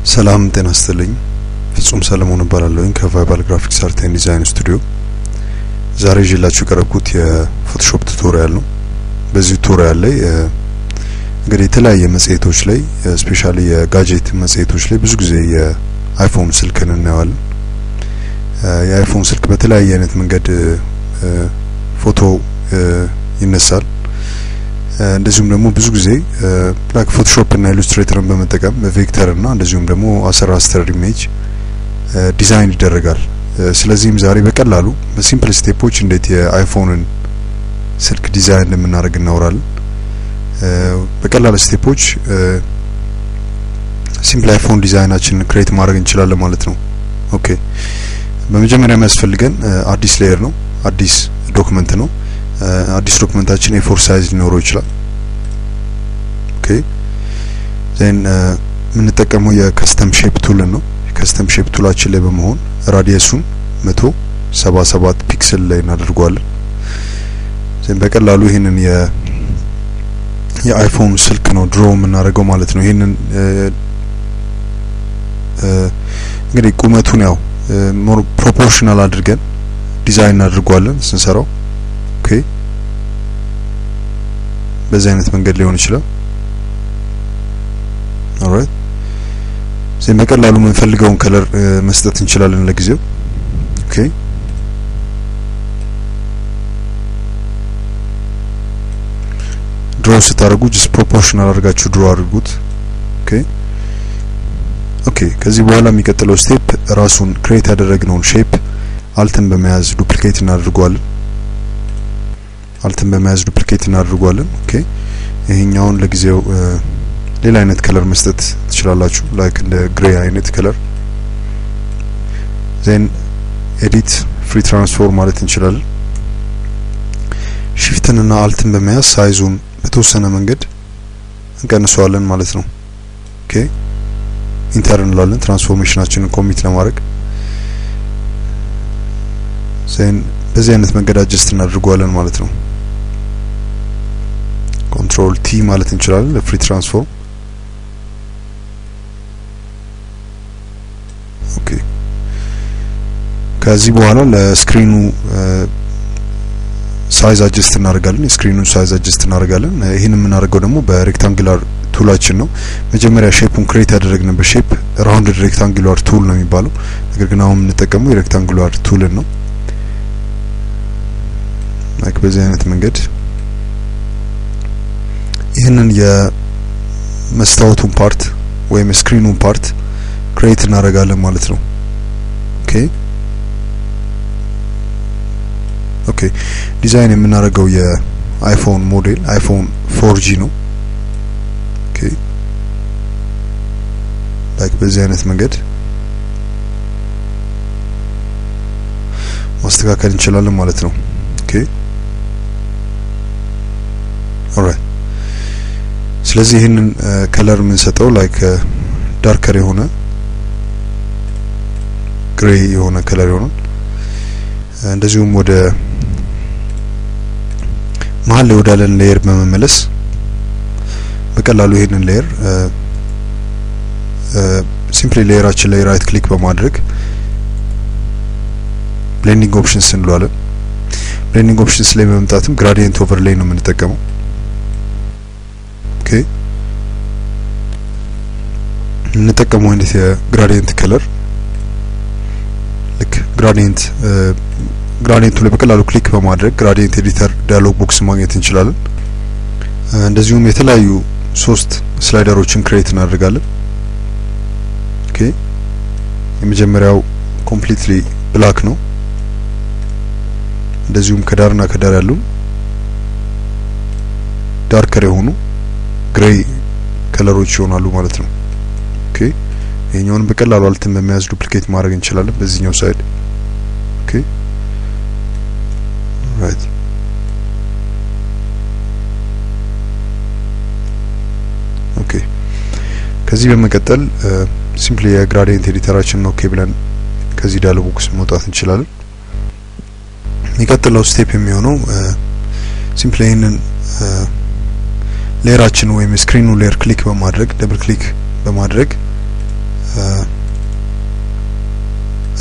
ሰላም ጤና ይስጥልኝ ፍጹም ሰለሞን እባላለሁ ከቫይባል ግራፊክስ አርት ኤንድ ዲዛይን ስቱዲዮ ዛሬ ይዤላችሁ ቀረብኩት የፎቶሾፕ ቱቶሪያል ነው በዚህ ቱቶሪያል ላይ እንግዲህ የተለያየ መጽሔቶች ላይ ስፔሻሊ የጋጀት መጽሔቶች ላይ ብዙ ጊዜ የአይፎን ስልክን እናያለን የአይፎን ስልክ በተለያየ አይነት መንገድ ፎቶ ይነሳል እንደዚሁም ደግሞ ብዙ ጊዜ ላይክ ፎቶሾፕ እና ኢሉስትሬተርን በመጠቀም ቬክተር እና እንደዚሁም ደግሞ አሰራስተር ኢሜጅ ዲዛይን ይደረጋል ስለዚህም ዛሬ በቀላሉ በሲምፕል ስቴፖች እንዴት የአይፎንን ስልክ ዲዛይን እንደምናደርግ እናወራለን በቀላል ስቴፖች ሲምፕል አይፎን ዲዛይናችንን ክሬት ማድረግ እንችላለን ማለት ነው ኦኬ በመጀመሪያ የሚያስፈልገን አዲስ ሌየር ነው አዲስ ዶክመንት ነው አዲስ ዶክመንታችን A4 ሳይዝ ሊኖረው ይችላል ኦኬ ዘን የምንጠቀመው የከስተም ሼፕ ቱል ነው የከስተም ሼፕ ቱላችን ላይ በመሆን ራዲየሱን 177 ፒክሰል ላይ እናደርጋለን ዘን በቀላሉ ይሄንን የአይፎን ስልክ ነው ድሮ የምናደርገው ማለት ነው ይሄንን እንግዲህ ቁመቱን ያው ሞር ፕሮፖርሽናል አድርገን ዲዛይን እናደርጋለን ስንሰራው ኦኬ በዚህ አይነት መንገድ ሊሆን ይችላል ኦልራይት ዘን በቀላሉ የምንፈልገውን ከለር መስጠት እንችላለን ለጊዜው ኦኬ ድሮ ስታደርጉ just proportional አድርጋችሁ ድሮ አድርጉት ኦኬ ኦኬ ከዚህ በኋላ የሚቀጥለው ስቴፕ ራሱን ክሬት ያደረግነውን ሼፕ አልተን በመያዝ ዱፕሊኬት እናደርጋለን አልተን በመያዝ ዱፕሊኬት እናደርጋለን ኦኬ ይሄኛውን ለጊዜው ሌላ አይነት ከለር መስጠት ትችላላችሁ ላይክ እንደ ግሬ አይነት ከለር ዘን ኤዲት ፍሪ ትራንስፎርም ማለት እንችላለን shiftን እና አልተን በመያዝ ሳይዙን በተወሰነ መንገድ እንቀንሰዋለን ማለት ነው ኦኬ ኢንተር እንላለን ትራንስፎርሜሽናችንን ኮሚት ለማድረግ ዘን በዚህ አይነት መንገድ አጀስት እናደርጋለን ማለት ነው ኮንትሮል ቲ ማለት እንችላለን ለፍሪ ትራንስፎርም ኦኬ ከዚህ በኋላ ለስክሪኑ ሳይዝ አጀስት እናደርጋለን የስክሪኑን ሳይዝ አጀስት እናደርጋለን ይሄን የምናደርገው ደግሞ በሬክታንጉላር ቱላችን ነው መጀመሪያ ሼፑን ክሬት ያደረግንበት ሼፕ ራውንድድ ሬክታንጉላር ቱል ነው የሚባለው ነገር ግን አሁን የምንጠቀመው የሬክታንጉላር ቱልን ነው ላይክ በዚህ አይነት መንገድ ይሄንን የመስታወቱን ፓርት ወይም ስክሪኑን ፓርት ክሬት እናደርጋለን ማለት ነው ኦኬ ኦኬ ዲዛይን የምናደርገው የአይፎን ሞዴል አይፎን 4G ነው ኦኬ ላይክ በዚህ አይነት መንገድ ማስተካከል እንችላለን ማለት ነው ኦኬ ኦልራይት ስለዚህ ይሄንን ከለር ምን ሰጠው ላይክ ዳርከር የሆነ ግሬ የሆነ ከለር ይሆናል እንደዚሁም ወደ መሃል ላይ ወዳለን ሌየር በመመለስ በቀላሉ ይሄንን ሌየር ሲምፕሊ ሌየራችን ላይ ራይት ክሊክ በማድረግ ብሌንዲንግ ኦፕሽንስ እንለዋለን ብሌንዲንግ ኦፕሽንስ ላይ በመምጣትም ግራዲየንት ኦቨርሌይ ነው የምንጠቀመው ኦኬ እንጠቀመው አይነት የግራዲየንት ከለር ልክ ግራዲየንቱ ላይ በቀላሉ ክሊክ በማድረግ ግራዲየንት ኤዲተር ዳያሎግ ቦክስ ማግኘት እንችላለን እንደዚሁም የተለያዩ ሶስት ስላይደሮችን ክሬት እናደርጋለን ኦኬ የመጀመሪያው ኮምፕሊትሊ ብላክ ነው እንደዚሁም ከዳርና ከዳር ያሉ ዳርከር የሆኑ ግሬ ከለሮች ይሆናሉ ማለት ነው ኦኬ ይሄኛውን በቀላሉ አልተን በመያዝ ዱፕሊኬት ማድረግ እንችላለን በዚህኛው ሳይድ ኦኬ ራይት ኦኬ ከዚህ በመቀጠል ሲምፕሊ የግራዲየንት ኤዲተራችንን ኦኬ ብለን ከዚህ ዳያሎግ ቦክስ መውጣት እንችላለን የሚቀጥለው ስቴፕ የሚሆነው ሲምፕሊ ይሄንን ሌየራችን ወይም ስክሪኑ ሌየር ክሊክ በማድረግ ደብል ክሊክ በማድረግ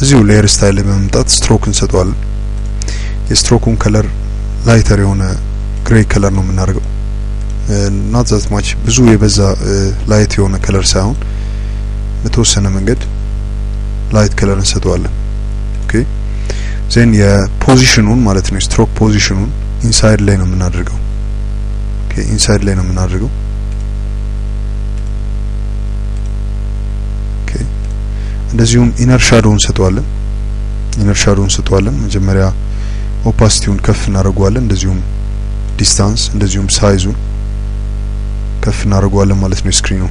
እዚሁ ሌየር ስታይል ላይ በመምጣት ስትሮክ እንሰጠዋለን። የስትሮኩን ከለር ላይተር የሆነ ግሬ ከለር ነው የምናደርገው። not that much ብዙ የበዛ ላይት የሆነ ከለር ሳይሆን በተወሰነ መንገድ ላይት ከለር እንሰጠዋለን። ኦኬ ዜን የፖዚሽኑን ማለት ነው ስትሮክ ፖዚሽኑን ኢንሳይድ ላይ ነው የምናደርገው። ኦኬ ኢንሳይድ ላይ ነው የምናደርገው። ኦኬ እንደዚሁም ኢነር ሻዶውን እንሰጠዋለን። ኢነር ሻዶውን እንሰጠዋለን። መጀመሪያ ኦፓሲቲውን ከፍ እናደርገዋለን። እንደዚሁም ዲስታንስ እንደዚሁም ሳይዙን ከፍ እናደርገዋለን ማለት ነው ስክሪኑ።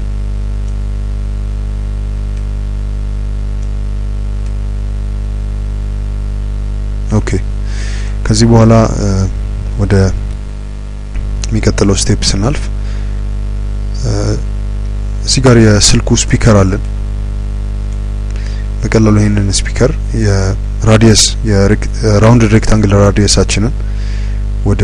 ኦኬ ከዚህ በኋላ ወደ የሚቀጥለው ስቴፕ ስናልፍ እዚህ ጋር የስልኩ ስፒከር አለን። በቀላሉ ይሄንን ስፒከር የራዲየስ የራውንድ ሬክታንግል ራዲየሳችንን ወደ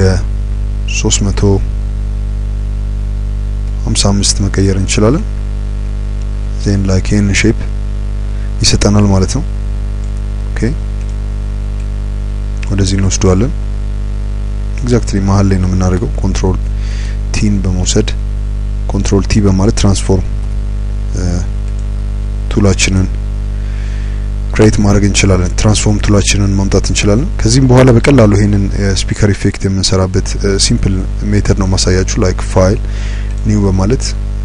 355 መቀየር እንችላለን። ዜን ላይክ ይሄን ሼፕ ይሰጠናል ማለት ነው። ኦኬ ወደዚህ እንወስደዋለን። ኤግዛክትሊ መሀል ላይ ነው የምናደርገው። ኮንትሮል ቲን በመውሰድ ኮንትሮል ቲ በማለት ትራንስፎርም ቱላችንን ክሬት ማድረግ እንችላለን። ትራንስፎርም ቱላችንን ማምጣት እንችላለን። ከዚህም በኋላ በቀላሉ ይሄንን ስፒከር ኢፌክት የምንሰራበት ሲምፕል ሜተድ ነው ማሳያችሁ። ላይክ ፋይል ኒው በማለት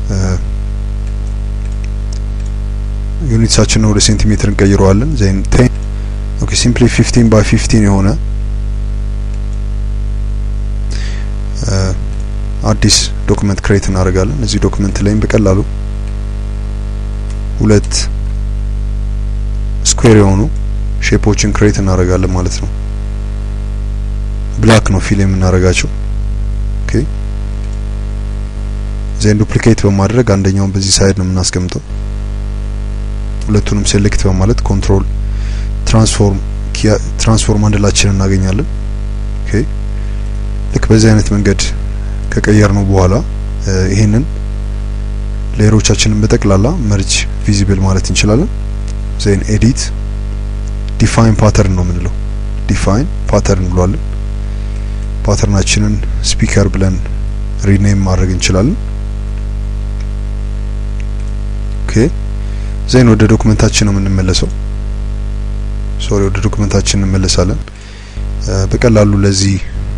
ዩኒትሳችንን ወደ ሴንቲሜትር እንቀይረዋለን። ዜን 10 ኦኬ ሲምፕሊ 15 by 15 የሆነ አዲስ ዶክመንት ክሬት እናደርጋለን። እዚህ ዶክመንት ላይም በቀላሉ ሁለት ስኩዌር የሆኑ ሼፖችን ክሬት እናደርጋለን ማለት ነው። ብላክ ነው ፊል የምናደርጋቸው። ኦኬ ዜን ዱፕሊኬት በማድረግ አንደኛውን በዚህ ሳይድ ነው የምናስቀምጠው። ሁለቱንም ሴሌክት በማለት ኮንትሮል ትራንስፎርም አንድላችንን እናገኛለን። ኦኬ ልክ በዚህ አይነት መንገድ ከቀየርነው በኋላ ይሄንን ሌየሮቻችንን በጠቅላላ መርጅ ቪዚብል ማለት እንችላለን። ዜን ኤዲት ዲፋይን ፓተርን ነው የምንለው። ዲፋይን ፓተርን ብሏለን። ፓተርናችንን ስፒከር ብለን ሪኔም ማድረግ እንችላለን። ኦኬ ዜን ወደ ዶክመንታችን ነው የምንመለሰው። ወደ ዶክመንታችን እንመለሳለን። በቀላሉ ለዚህ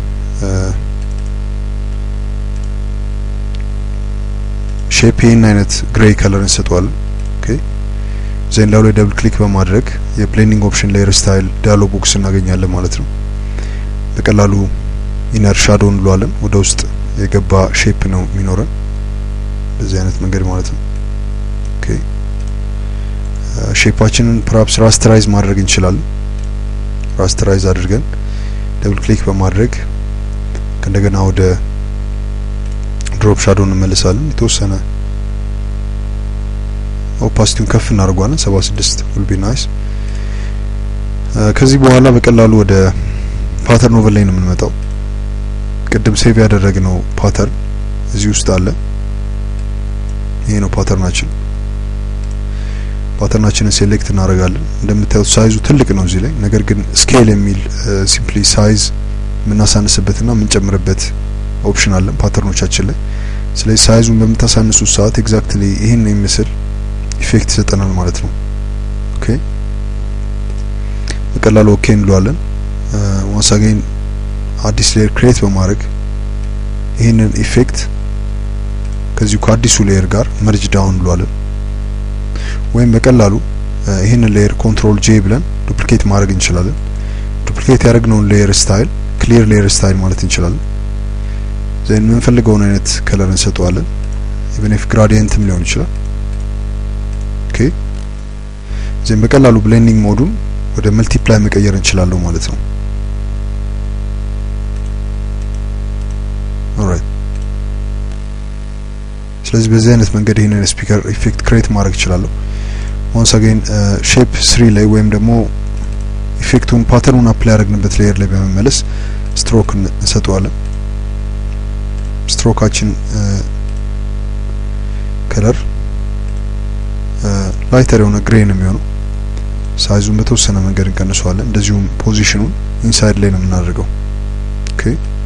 ሼፕ ይሄን አይነት ግሬ ከለር እንሰጠዋለን። ኦኬ ዜን ላይ ደብል ክሊክ በማድረግ የብሌንዲንግ ኦፕሽን ሌየር ስታይል ዳያሎግ ቦክስ እናገኛለን ማለት ነው። በቀላሉ ኢነር ሻዶው እንለዋለን። ወደ ውስጥ የገባ ሼፕ ነው የሚኖረን በዚህ አይነት መንገድ ማለት ነው። ኦኬ ሼፓችንን ፐርሃፕስ ራስተራይዝ ማድረግ እንችላለን። ራስተራይዝ አድርገን ደብል ክሊክ በማድረግ እንደገና ወደ ድሮፕ ሻዶው እንመለሳለን። የተወሰነ ኦፓሲቲውን ከፍ እናደርጋለን 76 will be nice። ከዚህ በኋላ በቀላሉ ወደ ፓተርን ኦቨርሌይ ነው የምንመጣው። ቅድም ሴቭ ያደረግነው ፓተርን እዚህ ውስጥ አለ። ይሄ ነው ፓተርናችን። ፓተርናችንን ሴሌክት እናደርጋለን። እንደምታዩት ሳይዙ ትልቅ ነው እዚህ ላይ። ነገር ግን ስኬል የሚል ሲምፕሊ ሳይዝ የምናሳንስበትና የምንጨምርበት ኦፕሽን አለ ፓተርኖቻችን ላይ። ስለዚህ ሳይዙን በምታሳንሱት ሰዓት ኤግዛክትሊ ይሄን የሚመስል ኢፌክት ይሰጠናል ማለት ነው። ኦኬ በቀላሉ ኦኬ እንለዋለን። once again አዲስ ሌየር ክሬት በማድረግ ይሄንን ኢፌክት ከዚሁ ከአዲሱ ሌየር ጋር መርጅ ዳውን እንለዋለን። ወይም በቀላሉ ይሄንን ሌየር ኮንትሮል ጄ ብለን ዱፕሊኬት ማድረግ እንችላለን። ዱፕሊኬት ያደረግነውን ሌየር ስታይል ክሊር ሌየር ስታይል ማለት እንችላለን። ዜን የምንፈልገውን አይነት ከለር እንሰጠዋለን። ኢቨን ኢፍ ግራዲየንትም ሊሆን ይችላል። ኦኬ ዜን በቀላሉ ብሌንዲንግ ሞዱን ወደ መልቲፕላይ መቀየር እንችላለን ማለት ነው። ኦልራይት ስለዚህ በዚህ አይነት መንገድ ይሄንን ስፒከር ኢፌክት ክሬት ማድረግ ይችላል። once again ሼፕ 3 ላይ ወይም ደግሞ ኢፌክቱን ፓተርኑን አፕላይ ያደረግንበት ሌየር ላይ በመመለስ ስትሮክ እንሰጠዋለን። ስትሮካችን ከለር ላይተር የሆነ ግሬ ነው የሚሆነው። ሳይዙን በተወሰነ መንገድ እንቀንሰዋለን እንደዚሁም ፖዚሽኑን ኢንሳይድ ላይ ነው የምናደርገው ኦኬ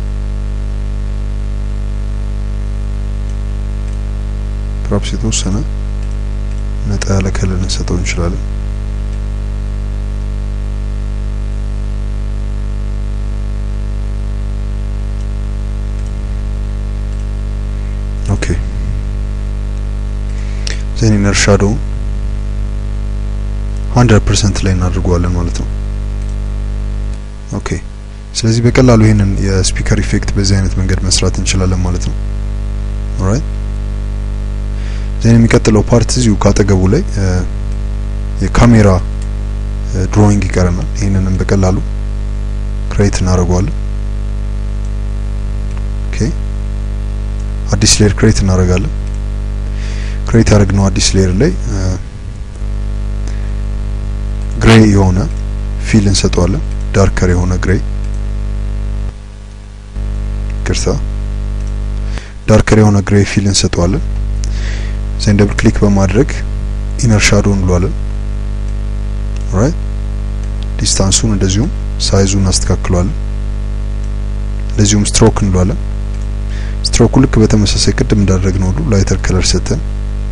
ፕሮፕስ የተወሰነ ነጣ ያለ ከለር እንሰጠው እንችላለን ኦኬ then inner shadow 100% ላይ እናድርገዋለን ማለት ነው ኦኬ ስለዚህ በቀላሉ ይሄንን የስፒከር ኢፌክት በዚህ አይነት መንገድ መስራት እንችላለን ማለት ነው ኦልራይት then የሚቀጥለው ፓርት እዚሁ ካጠገቡ ላይ የካሜራ ድሮዊንግ ይቀርናል ይሄንንም በቀላሉ ክሬት እናደርገዋለን ኦኬ አዲስ ሌየር ክሬት እናደርጋለን ክሬት ያደረግነው አዲስ ሌየር ላይ ግሬ የሆነ ፊል እንሰጠዋለን ዳርከር የሆነ ግሬ ከርሳ ዳርከር የሆነ ግሬ ፊል እንሰጠዋለን ዘን ደብል ክሊክ በማድረግ ኢነር ሻዶው እንለዋለን ኦልራይት ዲስታንሱን እንደዚሁም ሳይዙን አስተካክለዋለን እንደዚሁም ስትሮክ እንለዋለን ስትሮክ ልክ በተመሳሳይ ቅድም እንዳደረግነው ሁሉ ላይተር ከለር ሰተን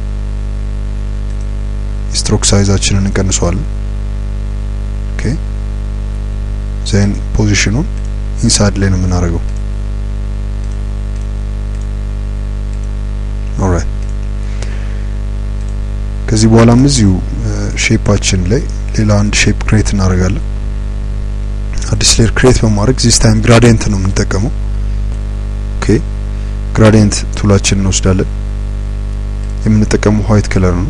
ስትሮክ ሳይዛችንን እንቀንሰዋለን ኦኬ ዘን ፖዚሽኑን ኢንሳይድ ላይ ነው የምናደርገው ኦልራይት ከዚህ በኋላም እዚሁ ሼፓችን ላይ ሌላ አንድ ሼፕ ክሬት እናደርጋለን አዲስ ሌየር ክሬት በማድረግ ዚስ ታይም ግራዲየንት ነው የምንጠቀመው ኦኬ ግራዲየንት ቱላችንን እንወስዳለን የምንጠቀመው ዋይት ከለር ነው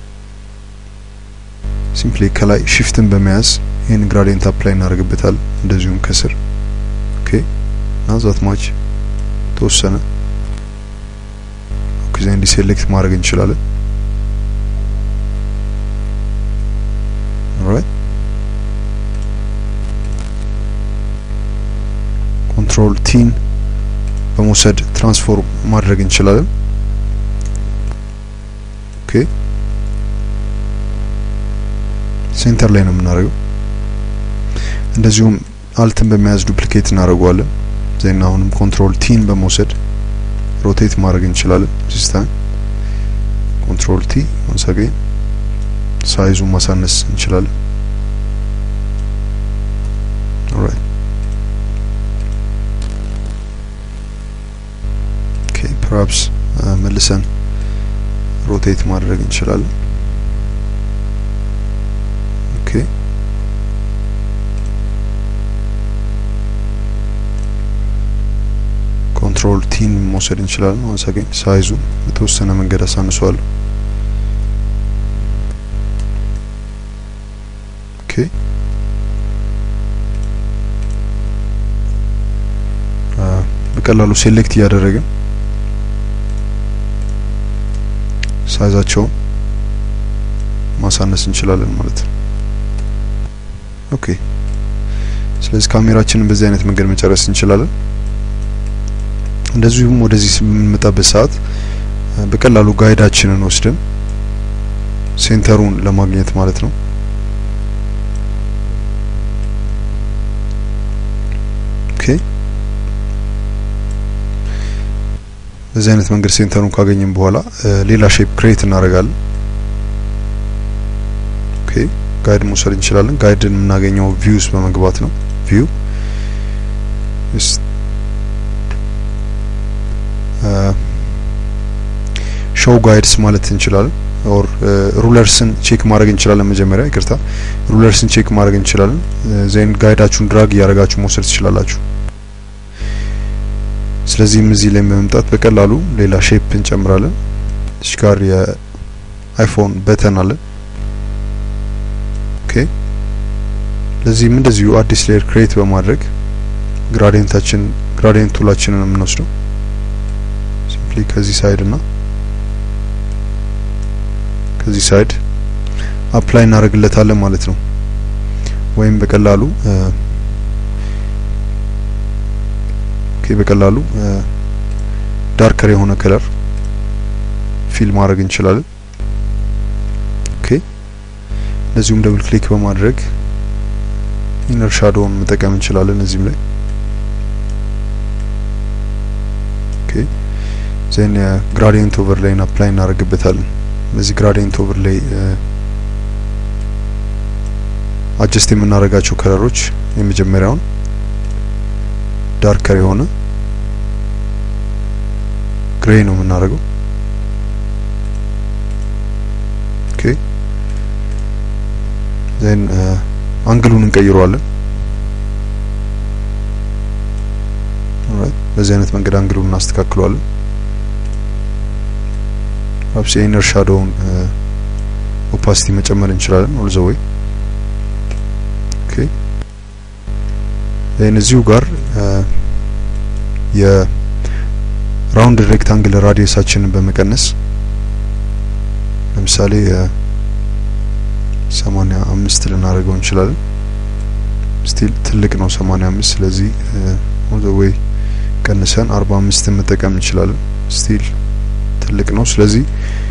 ሲምፕሊ ከላይ shiftን በመያዝ ይሄን ግራዲየንት አፕላይ እናደርግበታለን እንደዚሁም ከስር ኦኬ ናዛት ማች ተወሰነ ኦኬ ዘን ዲሴሌክት ማድረግ እንችላለን ኦልራይት ኮንትሮል ቲን በመውሰድ ትራንስፎርም ማድረግ እንችላለን ኦኬ ሴንተር ላይ ነው የምናደርገው እንደዚሁም አልትን በመያዝ ዱፕሊኬት እናደርገዋለን ዘን አሁንም ኮንትሮል ቲን በመውሰድ ሮቴት ማድረግ እንችላለን this time ኮንትሮል ቲ once again ሳይዙን ማሳነስ እንችላለን ኦልራይት ኦኬ perhaps መልሰን ሮቴት ማድረግ እንችላለን ኦኬ ኮንትሮል ቲን መውሰድ እንችላለን once again ሳይዙን በተወሰነ መንገድ አሳንሰዋለሁ ኦኬ በቀላሉ ሴሌክት ያደረግን ሳይዛቸውን ማሳነስ እንችላለን ማለት ነው ኦኬ ስለዚህ ካሜራችንን በዚህ አይነት መንገድ መጨረስ እንችላለን እንደዚሁም ወደዚህ ስንመጣበት ሰዓት በቀላሉ ጋይዳችንን ወስደን ሴንተሩን ለማግኘት ማለት ነው ኦኬ በዚህ አይነት መንገድ ሴንተሩን ካገኘን በኋላ ሌላ ሼፕ ክሬት እናደርጋለን ኦኬ ጋይድ መውሰድ እንችላለን ጋይድን የምናገኘው ቪውስ በመግባት ነው ቪው ሾው ጋይድስ ማለት እንችላለን ኦር ሩለርስን ቼክ ማድረግ እንችላለን መጀመሪያ ይቅርታ ሩለርስን ቼክ ማድረግ እንችላለን ዘን ጋይዳችሁን ድራግ ያረጋችሁ መውሰድ ትችላላችሁ ስለዚህ እዚህ ላይ በመምጣት በቀላሉ ሌላ ሼፕ እንጨምራለን እዚህ ጋር የአይፎን በተን አለ ኦኬ ለዚህም እንደዚሁ አዲስ ሌየር ክሬት በማድረግ ግራዲየንት ቱላችንን የምንወስደው ሲምፕሊ ከዚህ ሳይድ እና ከዚህ ሳይድ አፕላይ እናደርግለታለን ማለት ነው ወይም በቀላሉ በቀላሉ ዳርከር የሆነ ከለር ፊል ማድረግ እንችላለን ኦኬ ለዚሁም ደብል ክሊክ በማድረግ ኢነር ሻዶውን መጠቀም እንችላለን እዚህም ላይ ኦኬ ዘን ግራዲየንት ኦቨርሌይን አፕላይ እናደርግበታለን በዚህ ግራዲየንት ኦቨርሌይ አጀስት የምናደርጋቸው ከለሮች የመጀመሪያውን ዳርከር የሆነ ግሬ ነው የምናደርገው ኦኬ ዘን አንግሉን እንቀይረዋለን ኦልራይት በዚህ አይነት መንገድ አንግሉን እናስተካክለዋለን አፕስ ኢነር ሻዶውን ኦፓሲቲ መጨመር እንችላለን ኦል ዘ ዌይ ኦኬ እዚሁ ጋር የራውንድ ሬክታንግል ራዲየሳችንን በመቀነስ ለምሳሌ 85 ልናደርገው እንችላለን ስቲል ትልቅ ነው 85 ስለዚህ ኦል ዘ ዌይ ቀንሰን 45 መጠቀም እንችላለን ስቲል ትልቅ ነው ስለዚህ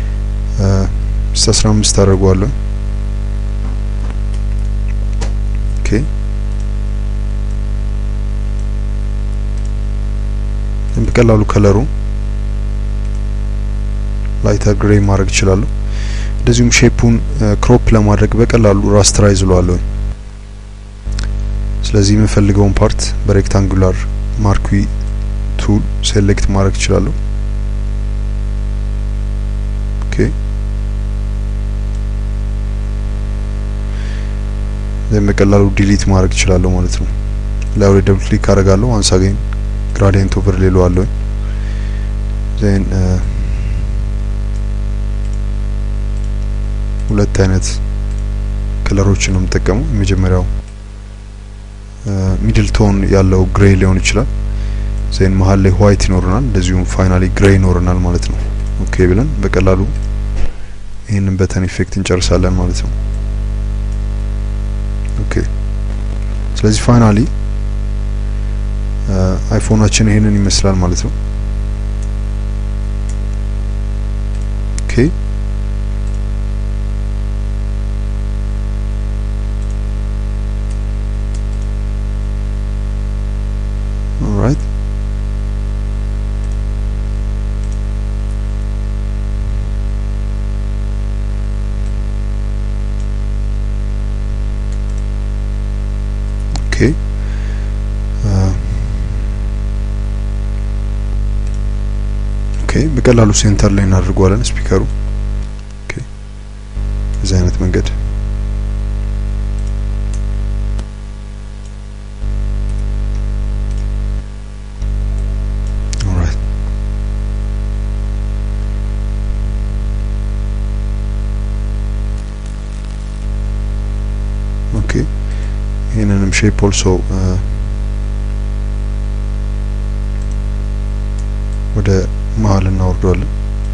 15 አደርገዋለሁ ኦኬ በቀላሉ ከለሩ ላይተር ግሬ ማድረግ ይችላል እንደዚሁም ሼፑን ክሮፕ ለማድረግ በቀላሉ ራስተራይዝ ለዋለሁ ስለዚህ የምፈልገውን ፓርት በሬክታንጉላር ማርኩ ቱል ሴሌክት ማድረግ ይችላል ኦኬ በቀላሉ ዲሊት ማድረግ ይችላል ማለት ነው ላይ ወደ ደብል ክሊክ አደርጋለሁ አንስ አገኝ ግራዲየንት ኦቨርሌይ ለዋለሁ ዘን ሁለት አይነት ከለሮችን ነው የምጠቀመው የመጀመሪያው ሚድል ቶን ያለው ግሬ ሊሆን ይችላል ዘን መሃል ላይ ዋይት ይኖርናል እንደዚሁም ፋይናሊ ግሬ ይኖርናል ማለት ነው ኦኬ ብለን በቀላሉ ይሄንን በተን ኢፌክት እንጨርሳለን ማለት ነው ኦኬ ስለዚህ ፋይናሊ አይፎናችን ይሄንን ይመስላል ማለት ነው ኦኬ alright okay okay በቀላሉ ሴንተር ላይ እናድርገዋለን ስፒከሩ ኦኬ በዚህ አይነት መንገድ alright okay ይሄንንም ሼፕ ኦልሶ ወደ መሃል እናወርደዋለን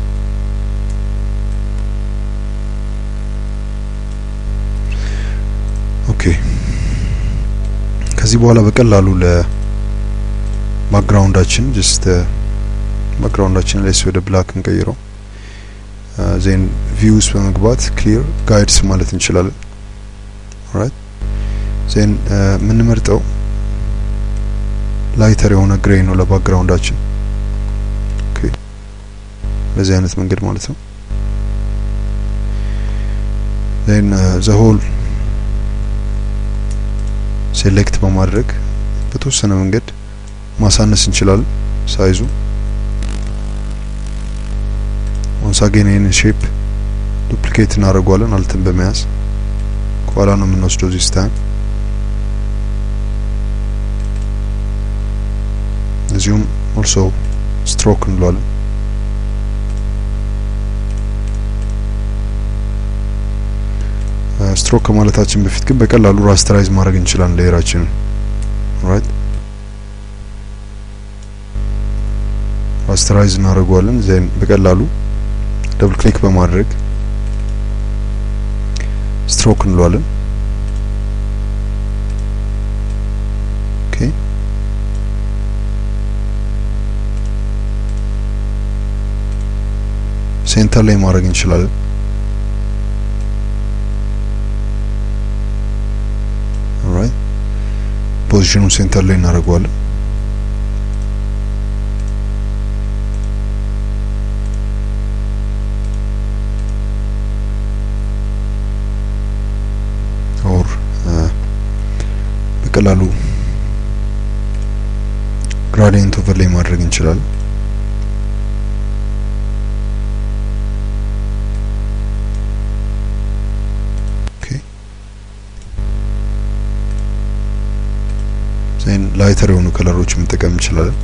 ኦኬ ከዚህ በኋላ በቀላሉ ለባክግራውንዳችን ጀስት ባክግራውንዳችን ላይ ወደ ብላክ እንቀይረው ዜን ቪውስ በመግባት ክሊር ጋይድስ ማለት እንችላለን ኦልራይት ዜን ምን መርጠው ላይተር የሆነ ግሬ ነው ለባክግራውንዳችን በዚህ አይነት መንገድ ማለት ነው then the whole ሴሌክት በማድረግ በተወሰነ መንገድ ማሳነስ እንችላለን ሳይዙ once again in shape duplicate እናደርገዋለን አልተን በመያዝ ከኋላ ነው የምንወስደው this time እዚሁም also stroke እንለዋለን ስትሮክ ከማለታችን በፊት ግን በቀላሉ ራስተራይዝ ማድረግ እንችላለን ሌየራችንን ራይት ራስተራይዝ እናደርገዋለን ዘን በቀላሉ ደብል ክሊክ በማድረግ ስትሮክ እንለዋለን ኦኬ ሴንተር ላይ ማድረግ እንችላለን ፖዚሽኑን ሴንተር ላይ እናደርገዋለን። ኦር በቀላሉ ግራዲየንት ኦቨርሌይ ማድረግ እንችላለን። ዜን ላይተር የሆኑ ከለሮች መጠቀም እንችላለን።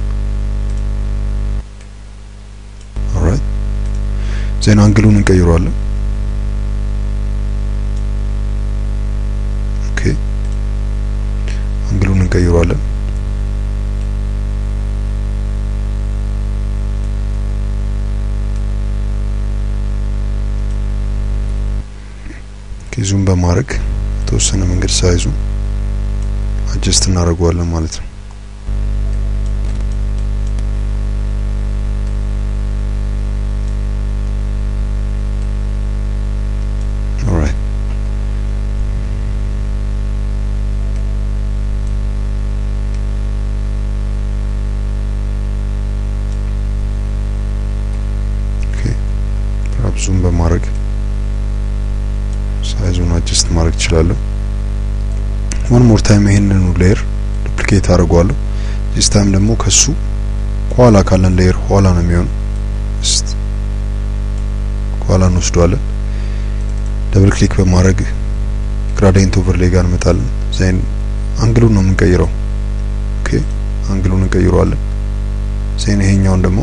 ኦልራይት ዜን አንግሉን እንቀይረዋለን። ኦኬ አንግሉን እንቀይረዋለን። ዙም በማድረግ ተወሰነ መንገድ ሳይዙ አጀስት እናደርገዋለን ማለት ነው። ኦልራይት ኦኬ ፐርሃፕስ ዙም በማድረግ ሳይዙን አጀስት ማድረግ ይችላል። one more time ይሄንን ሌየር ዱፕሊኬት አደርገዋለሁ። this time ደግሞ ከሱ ኋላ ካለን ሌየር ኋላ ነው የሚሆነው። ኋላ እንወስደዋለን። ደብል ክሊክ በማድረግ ግራዲየንት ኦቨርሌይ ጋር እንመጣለን። ዜን አንግሉን ነው የምንቀይረው። ኦኬ አንግሉን እንቀይረዋለን። ዜን ይሄኛውን ደግሞ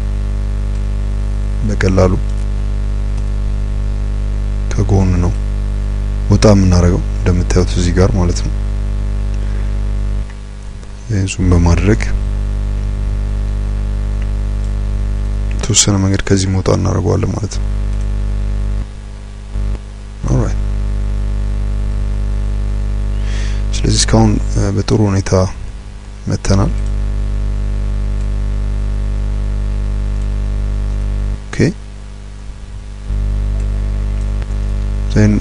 በቀላሉ ከጎን ነው ወጣ የምናደርገው እንደምታዩት እዚህ ጋር ማለት ነው። ዙም በማድረግ ተወሰነ መንገድ ከዚህ መውጣ እናደርገዋለን ማለት ነው። ኦልራይት ስለዚህ እስካሁን በጥሩ ሁኔታ መተናል። ኦኬ ዜን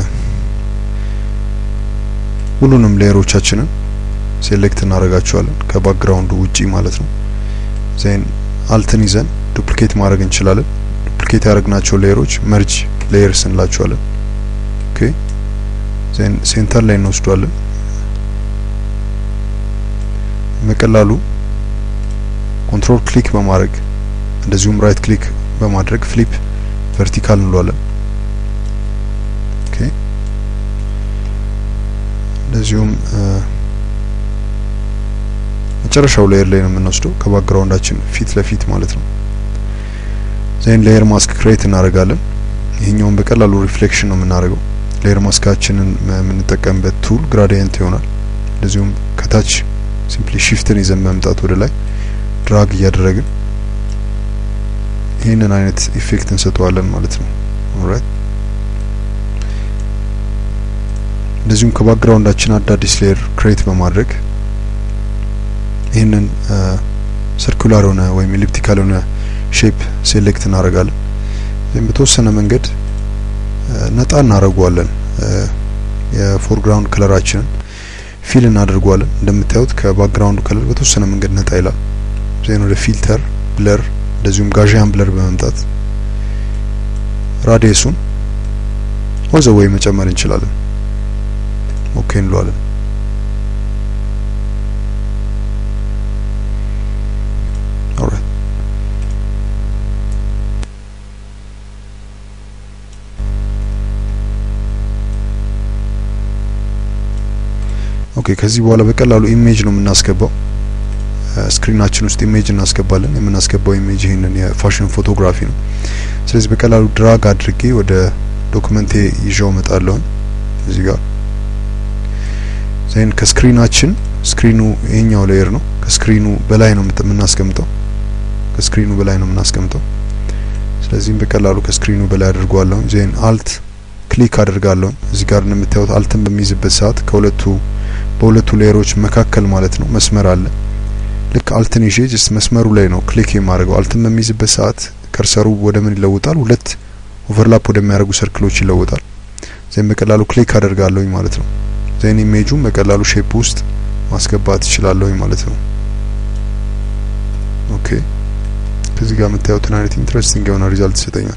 ሁሉንም ሌየሮቻችንን ሴሌክት እናደርጋቸዋለን ከባክግራውንዱ ውጪ ማለት ነው። ዜን አልትን ይዘን ዱፕሊኬት ማድረግ እንችላለን። ዱፕሊኬት ያደረግናቸው ሌየሮች መርጅ ሌየርስ እንላቸዋለን። ኦኬ ዜን ሴንተር ላይ እንወስደዋለን። በቀላሉ ኮንትሮል ክሊክ በማድረግ እንደዚሁም ራይት ክሊክ በማድረግ ፍሊፕ ቨርቲካል እንለዋለን። ኦኬ እንደዚሁም መጨረሻው ሌየር ላይ ነው የምንወስደው ከባክግራውንዳችን ፊት ለፊት ማለት ነው። ዜን ሌየር ማስክ ክሬት እናደርጋለን። ይሄኛውን በቀላሉ ሪፍሌክሽን ነው የምናደርገው። ሌየር ማስካችንን የምንጠቀምበት ቱል ግራዲየንት ይሆናል። እንደዚሁም ከታች ሲምፕሊ ሺፍትን ይዘን መምጣት ወደ ላይ ድራግ እያደረግን ይሄንን አይነት ኢፌክት እንሰጠዋለን ማለት ነው። ኦልራይት እንደዚሁም ከባክግራውንዳችን አዳዲስ ሌየር ክሬት በማድረግ ይሄንን ሰርኩላር ሆነ ወይም ኤሊፕቲካል ሆነ ሼፕ ሴሌክት እናደርጋለን። ወይም በተወሰነ መንገድ ነጣ እናደርገዋለን። የፎርግራውንድ ከለራችንን ፊል እናደርገዋለን። እንደምታዩት ከባክግራውንዱ ከለር በተወሰነ መንገድ ነጣ ይላል። ዜን ወደ ፊልተር ብለር እንደዚሁም ጋዢያን ብለር በመምጣት ራዲየሱን ወዘ ወይ መጨመር እንችላለን። ኦኬ እንለዋለን። ኦልራይት ኦኬ ከዚህ በኋላ በቀላሉ ኢሜጅ ነው የምናስገባው። ስክሪናችን ውስጥ ኢሜጅ እናስገባለን። የምናስገባው ኢሜጅ ይሄንን የፋሽን ፎቶግራፊ ነው። ስለዚህ በቀላሉ ድራግ አድርጌ ወደ ዶክመንቴ ይዤው መጣለሁ እዚህ ጋር። ዜን ከስክሪናችን ስክሪኑ ይሄኛው ሌየር ነው። ከስክሪኑ በላይ ነው የምናስቀምጠው። ከስክሪኑ በላይ ነው የምናስቀምጠው። ስለዚህ በቀላሉ ከስክሪኑ በላይ አድርጓለሁ። ዜን አልት ክሊክ አድርጋለሁ። እዚህ ጋር እንደምታዩት አልትን በሚይዝበት ሰዓት በሁለቱ ሌየሮች መካከል ማለት ነው መስመር አለ። ልክ አልትን ይዤ ጀስት መስመሩ ላይ ነው ክሊክ የማደርገው። አልትን በሚይዝበት ሰዓት ከርሰሩ ወደ ምን ይለውጣል? ሁለት ኦቨርላፕ ወደሚያደርጉ ሰርክሎች ይለውጣል። ዜን በቀላሉ ክሊክ አደርጋለሁ ማለት ነው። ዜን ኢሜጁን በቀላሉ ሼፕ ውስጥ ማስገባት ይችላልው ማለት ነው። ኦኬ ከዚህ ጋር የምታዩትን አይነት ኢንትረስቲንግ የሆነ ሪዛልት ይሰጠኛል።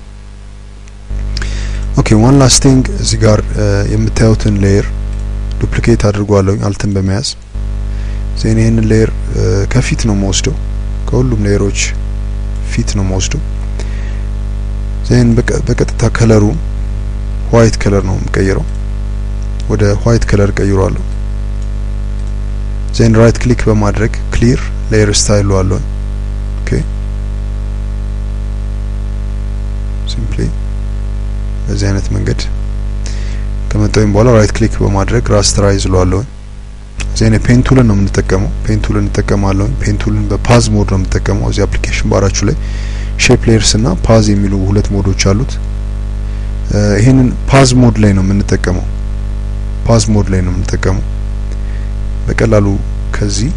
ኦኬ ዋን ላስት ቲንግ እዚህ ጋር የምታዩትን ሌየር ዱፕሊኬት አድርጓለሁ አልተን በመያዝ ዜን ይሄንን ሌየር ከፊት ነው የምወስደው ከሁሉም ሌየሮች ፊት ነው የምወስደው ዜን በቀጥታ ከለሩ ዋይት ከለር ነው የምቀይረው ወደ ዋይት ከለር ቀይሯለሁ ዜን ራይት ክሊክ በማድረግ ክሊር ሌየር ስታይል አለው ኦኬ ሲምፕሊ በዚህ አይነት መንገድ ከመጣሁኝ በኋላ ራይት ክሊክ በማድረግ ራስተራይዝ ለዋለሁ ዜን ፔን ቱልን ነው የምንጠቀመው ፔን ቱልን እንጠቀማለሁ ፔን ቱልን በፓዝ ሞድ ነው የምንጠቀመው እዚህ አፕሊኬሽን ባራችሁ ላይ ሼፕ ሌየርስ እና ፓዝ የሚሉ ሁለት ሞዶች አሉት ይሄንን ፓዝ ሞድ ላይ ነው የምንጠቀመው ፓዝ ሞድ ላይ ነው የምንጠቀመው በቀላሉ ከዚህ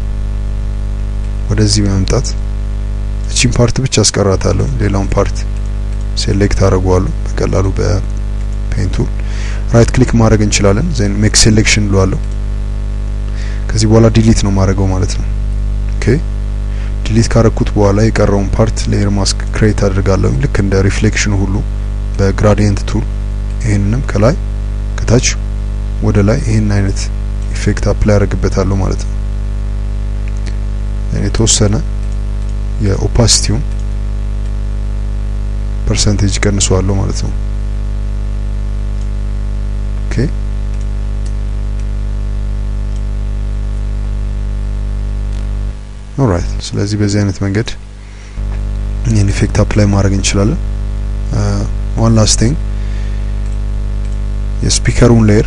ወደዚህ በመምጣት እቺን ፓርት ብቻ አስቀራታለሁ ሌላውን ፓርት ሴሌክት አደርጋለሁ በቀላሉ በፔን ቱል ራይት ክሊክ ማድረግ እንችላለን ዜን ሜክ ሴሌክሽን ለዋለሁ ከዚህ በኋላ ዲሊት ነው ማድረገው ማለት ነው ኦኬ ዲሊት ካረኩት በኋላ የቀረውን ፓርት ሌየር ማስክ ክሬት አድርጋለሁ ልክ እንደ ሪፍሌክሽን ሁሉ በግራዲየንት ቱል ይሄንንም ከላይ ከታች ወደ ላይ ይሄን አይነት ኢፌክት አፕላይ አደርግበታለሁ ማለት ነው የተወሰነ የኦፓሲቲው ፐርሰንቴጅ ቀንሷለሁ ማለት ነው ኦኬ ኦልራይት ስለዚህ በዚህ አይነት መንገድ ይሄን ኢፌክት አፕላይ ማድረግ እንችላለን ዋን ላስት ቲንግ የስፒከሩን ሌየር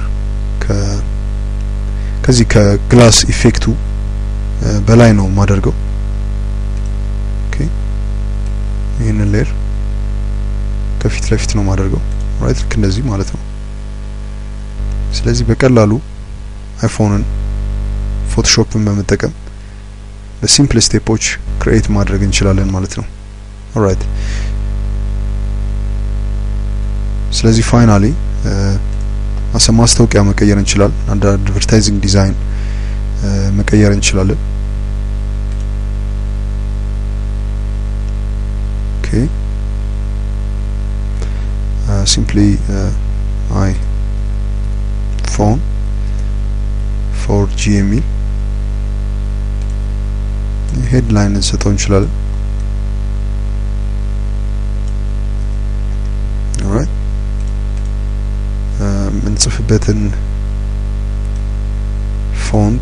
ከዚህ ከግላስ ኢፌክቱ በላይ ነው ማደርገው ኦኬ ይሄንን ሌየር ከፊት ለፊት ነው ማደርገው ራይት ልክ እንደዚህ ማለት ነው ስለዚህ በቀላሉ አይፎንን ፎቶሾፕን በመጠቀም በሲምፕል ስቴፖች ክሬት ማድረግ እንችላለን ማለት ነው ኦልራይት ስለዚህ ፋይናሊ ማስታወቂያ መቀየር እንችላለን አንድ አድቨርታይዚንግ ዲዛይን መቀየር እንችላለን ኦኬ simply iPhone 4G የሚል ሄድላይን እንሰጠው እንችላለን alright ምንጽፍበትን ፎንት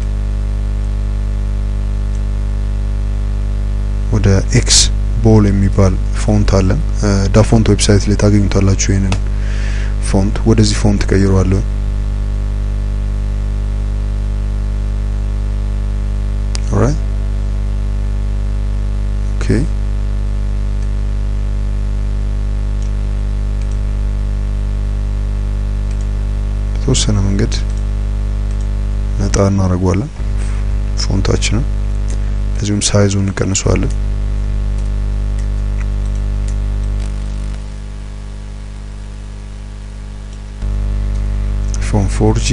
ወደ ኤክስ ቦል የሚባል ፎንት አለን ዳፎንት ዌብሳይት ላይ ታገኙታላችሁ ይሄንን ፎንት ወደዚህ ፎንት ቀይሯለሁ alright okay ተወሰነ መንገድ ነጣ እናደርጋለን ፎንታችንን እዚሁም ሳይዙን እንቀንሰዋለን iPhone 4G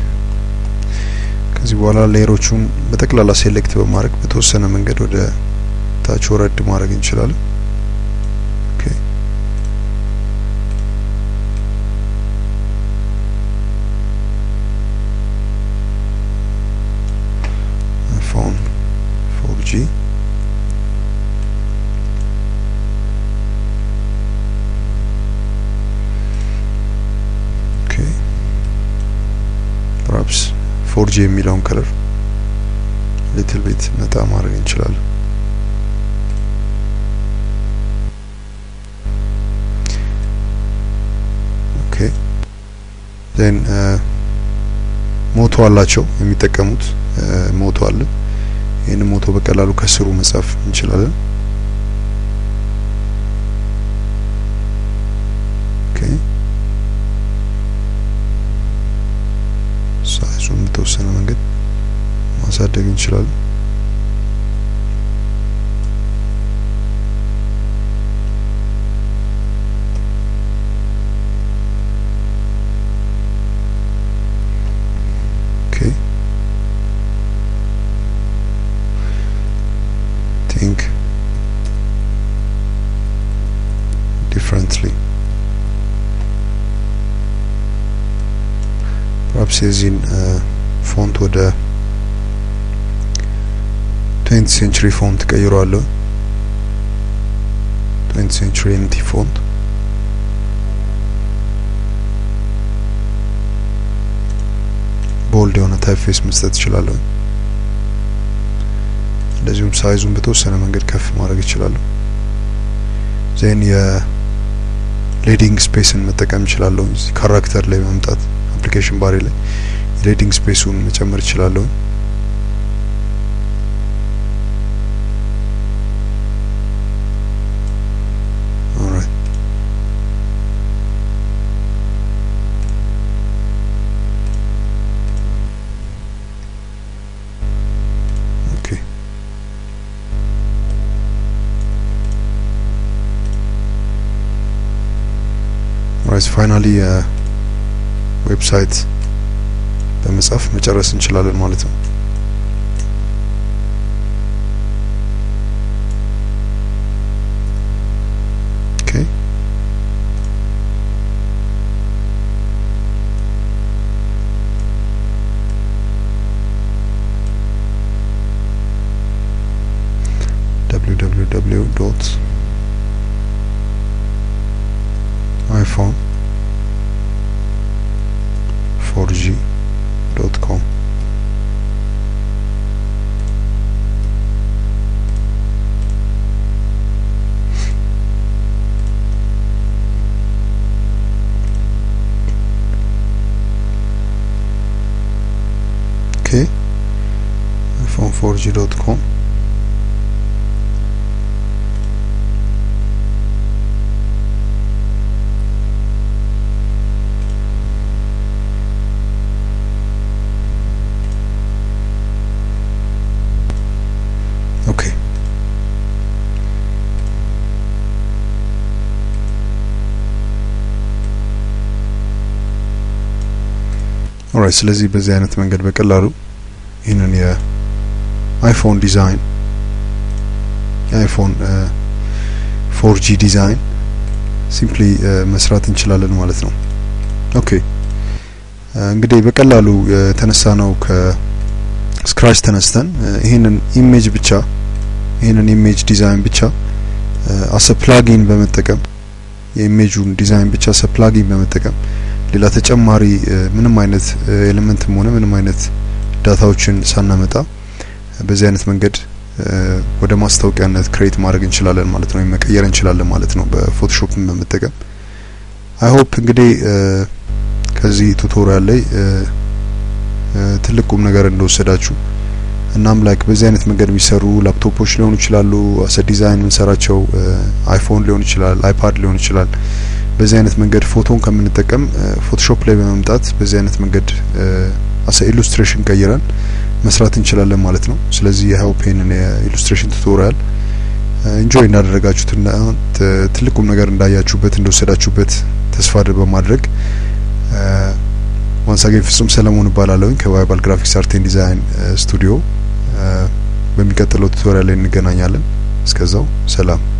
ከዚህ በኋላ ሌየሮቹን በጠቅላላ ሴሌክት በማድረግ በተወሰነ መንገድ ወደ ታች ወረድ ማድረግ እንችላለን ኦኬ iPhone 4G perhaps 4G የሚለውን ከለር little bit ነጣ ማድረግ እንችላለን ኦኬ then ሞቶ አላቸው የሚጠቀሙት ሞቶ አለ ይሄን ሞቶ በቀላሉ ከስሩ መጻፍ እንችላለን ኦኬ ሳይዙን በተወሰነ መንገድ ማሳደግ እንችላለን ኦኬ ፐርሃፕስ የዚህን ፎንት ወደ 20th century ፎንት ቀይሯለሁ 20th century NT ፎንት ቦልድ የሆነ ታይፕፌስ መስጠት እችላለሁ እንደዚሁም ሳይዙን በተወሰነ መንገድ ከፍ ማድረግ እችላለሁ ዜን የሌዲንግ ስፔስን መጠቀም እችላለሁ ካራክተር ላይ በመምጣት አፕሊኬሽን ባሪ ላይ ሌዲንግ ስፔሱን መጨመር እችላለሁ ፋይናሊ ዌብሳይት በመጻፍ መጨረስ እንችላለን ማለት ነው ኦኬ www.iphone4g.com okay iphone4g.com okay alright ስለዚህ በዚህ አይነት መንገድ በቀላሉ ይሄንን የአይፎን ዲዛይን የአይፎን 4G ዲዛይን ሲምፕሊ መስራት እንችላለን ማለት ነው ኦኬ እንግዲህ በቀላሉ ተነሳነው ከስክራች ተነስተን ይሄንን ኢሜጅ ብቻ ይሄንን ኢሜጅ ዲዛይን ብቻ አስ ፕላጊን በመጠቀም የኢሜጁን ዲዛይን ብቻ አስ ፕላጊን በመጠቀም ሌላ ተጨማሪ ምንም አይነት ኤሌመንትም ሆነ ምንም አይነት ዳታዎችን ሳናመጣ በዚህ አይነት መንገድ ወደ ማስታወቂያነት ክሬት ማድረግ እንችላለን ማለት ነው መቀየር እንችላለን ማለት ነው በፎቶሾፕን በመጠቀም አይ ሆፕ እንግዲህ ከዚህ ቱቶሪያል ላይ ትልቁም ነገር እንደወሰዳችሁ እናም ላይክ በዚህ አይነት መንገድ የሚሰሩ ላፕቶፖች ሊሆኑ ይችላሉ አሰ ዲዛይን እንሰራቸው አይፎን ሊሆን ይችላል አይፓድ ሊሆን ይችላል በዚህ አይነት መንገድ ፎቶን ከምንጠቀም ፎቶሾፕ ላይ በመምጣት በዚህ አይነት መንገድ አሰ ኢሉስትሬሽን ቀይረን መስራት እንችላለን ማለት ነው ስለዚህ የሆፕን ኢሉስትሬሽን ቱቶሪያል ኢንጆይ እንዳደረጋችሁትና ትልቁም ነገር እንዳያችሁበት እንደወሰዳችሁበት ተስፋ በማድረግ once again ፍጹም ሰለሞን እባላለሁኝ ከቫይባል ግራፊክስ አርት ኤንድ ዲዛይን ስቱዲዮ በሚቀጥለው ቱቶሪያል ላይ እንገናኛለን እስከዛው ሰላም